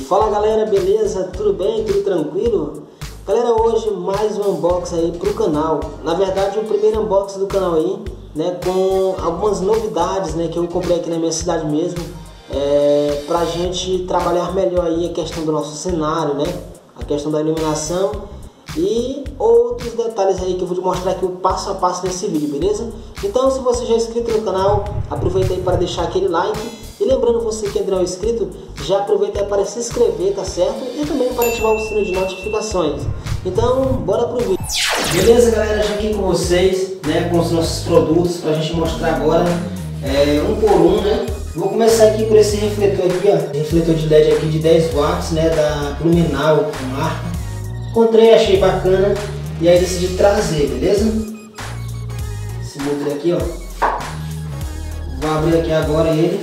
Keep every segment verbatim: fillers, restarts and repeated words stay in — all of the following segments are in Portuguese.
Fala galera, beleza? Tudo bem? Tudo tranquilo? Galera, hoje mais um unboxing aí pro canal. Na verdade, o primeiro unboxing do canal aí, né? Com algumas novidades, né? Que eu comprei aqui na minha cidade mesmo, é, pra gente trabalhar melhor aí a questão do nosso cenário, né? A questão da iluminação e outros detalhes aí que eu vou te mostrar aqui o passo a passo nesse vídeo, beleza? Então, se você já é inscrito no canal, aproveita aí para deixar aquele like. E lembrando você que ainda não é inscrito, já aproveita aí para se inscrever, tá certo? E também para ativar o sino de notificações. Então, bora pro vídeo. Beleza, galera? Já aqui com vocês, né? Com os nossos produtos pra gente mostrar agora, é, um por um, né? Vou começar aqui por esse refletor aqui, ó. Refletor de L E D aqui de dez watts, né? Da Blumenau, marca. Encontrei, achei bacana e aí decidi trazer, beleza? Esse modelo aqui, ó. Vou abrir aqui agora ele.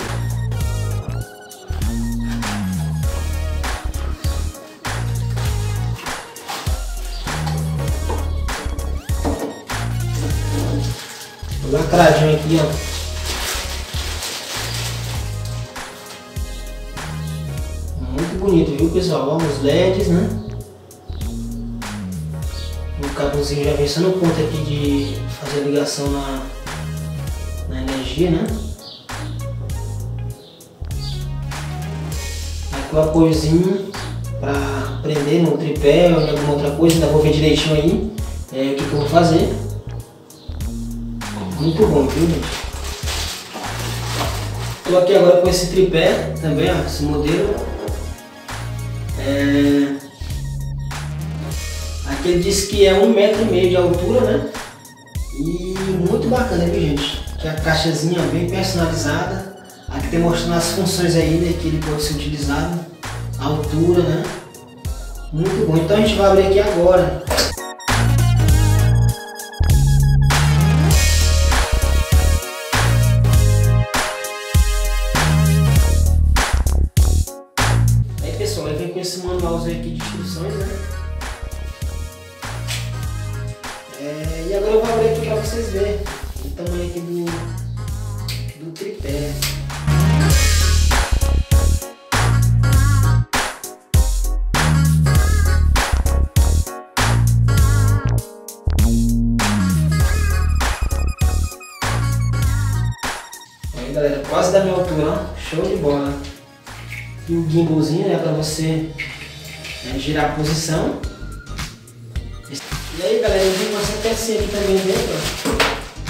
Lacradinho aqui, ó. Muito bonito, viu, pessoal? Ó, os L E Ds, né? O cabozinho já vem só no ponto aqui de fazer a ligação na, na energia, né? Aqui o apoiozinho para prender no tripé ou em alguma outra coisa. Ainda vou ver direitinho aí é, o que, que eu vou fazer. Muito bom, viu, gente? Estou aqui agora com esse tripé também, ó, esse modelo. É... Aqui ele diz que é um metro e meio de altura, né? E muito bacana, viu, gente? Aqui a caixazinha bem personalizada. Aqui tem mostrando as funções aí, né, que ele pode ser utilizado. A altura, né? Muito bom. Então a gente vai abrir aqui agora. Pessoal, ele vem com esse manualzinho aqui de instruções, né? É, e agora eu vou abrir aqui para vocês verem o tamanho aqui do, do tripé. Aí galera, quase da minha altura, ó. Show de bola. E o gimbalzinho, né, para você né, girar a posição. E aí galera, eu vim com essa pecinha aqui também dentro,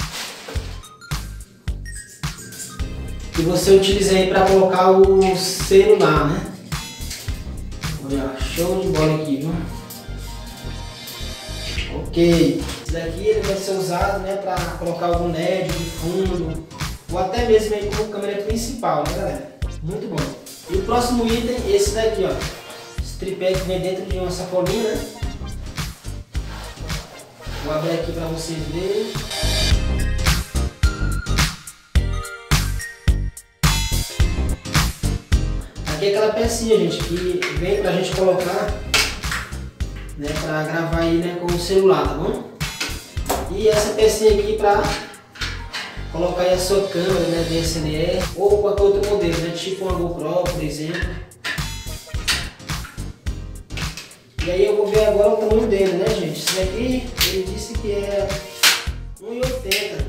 que você utiliza aí para colocar o celular, né? Olha, show de bola aqui, viu? Ok, esse daqui ele vai ser usado, né, para colocar algum L E D de fundo ou até mesmo aí como câmera principal, né, galera? Muito bom. E o próximo item, esse daqui, ó. Esse tripé que vem dentro de uma sacolinha, né? Vou abrir aqui para vocês verem. Aqui é aquela pecinha, gente, que vem pra gente colocar, né, pra gravar aí, né, com o celular, tá bom? E essa pecinha aqui pra colocar aí a sua câmera, né, D S L R ou qualquer outro modelo, né, tipo uma GoPro, por exemplo. E aí eu vou ver agora o tamanho dele, né, gente? Esse daqui ele disse que é um e oitenta.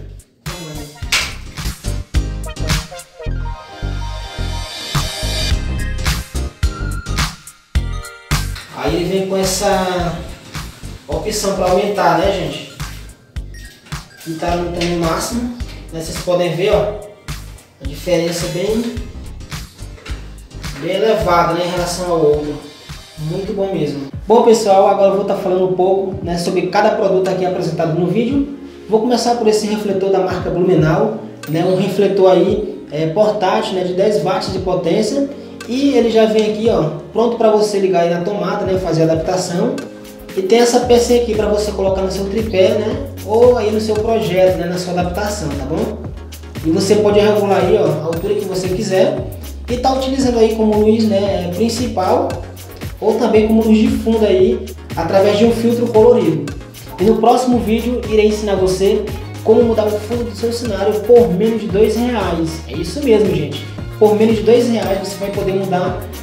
Aí ele vem com essa opção para aumentar, né, gente? Que tá no tamanho máximo. Vocês podem ver, ó, a diferença bem, bem elevada, né, em relação ao outro. Muito bom mesmo. Bom pessoal, agora eu vou estar falando um pouco, né, sobre cada produto aqui apresentado no vídeo. Vou começar por esse refletor da marca Blumenau, né, um refletor aí é, portátil, né, de dez watts de potência. E ele já vem aqui, ó, pronto para você ligar aí na tomada, né, fazer a adaptação. E tem essa peça aqui para você colocar no seu tripé, né? Ou aí no seu projeto, né? Na sua adaptação, tá bom? E você pode regular aí, ó, a altura que você quiser. E tá utilizando aí como luz, né, principal ou também como luz de fundo aí, através de um filtro colorido. E no próximo vídeo irei ensinar você como mudar o fundo do seu cenário por menos de dois reais. É isso mesmo, gente. Por menos de dois reais você vai poder mudar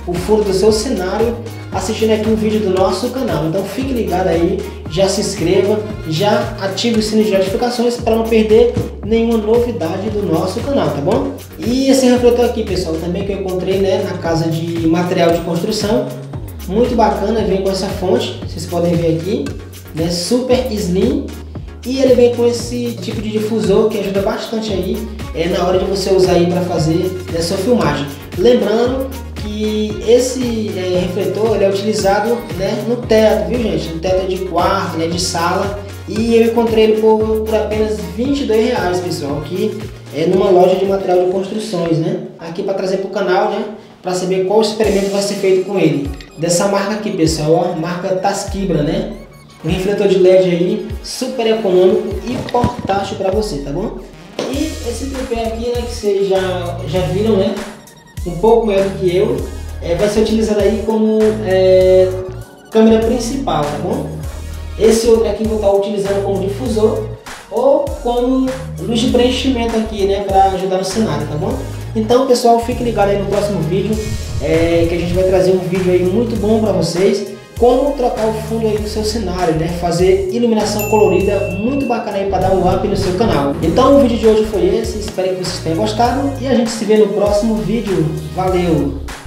o fundo do seu cenário assistindo aqui um vídeo do nosso canal. Então fique ligado aí, já se inscreva, já ative o sininho de notificações para não perder nenhuma novidade do nosso canal, tá bom? E esse refletor aqui, pessoal, também que eu encontrei, né, na casa de material de construção, muito bacana, vem com essa fonte, vocês podem ver aqui, né, super slim, e ele vem com esse tipo de difusor que ajuda bastante aí é, na hora de você usar aí para fazer a sua filmagem. Lembrando que esse é, refletor ele é utilizado, né, no teto, viu gente? No teto de quarto, né, de sala, e eu encontrei ele por, por apenas vinte e dois reais, pessoal, aqui é numa loja de material de construções, né? Aqui para trazer para o canal, né, para saber qual experimento vai ser feito com ele. Dessa marca aqui, pessoal, ó, marca Tasquibra, né? Um refletor de L E D aí, super econômico e portátil para você, tá bom? E esse tripé aqui, né, que vocês já, já viram, né? Um pouco maior do que eu, é, vai ser utilizado aí como é, câmera principal, tá bom? Esse outro aqui eu vou estar utilizando como difusor ou como luz de preenchimento aqui, né, para ajudar no cenário, tá bom? Então, pessoal, fique ligado aí no próximo vídeo, é, que a gente vai trazer um vídeo aí muito bom para vocês. Como trocar o fundo aí do seu cenário, né? Fazer iluminação colorida, muito bacana aí para dar um up no seu canal. Então o vídeo de hoje foi esse, espero que vocês tenham gostado e a gente se vê no próximo vídeo. Valeu!